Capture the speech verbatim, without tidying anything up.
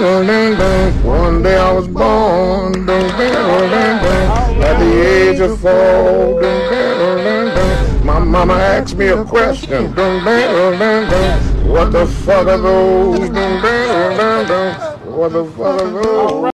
One day I was born at the age of four. My mama asked me a question. What the fuck are those? What the fuck are those?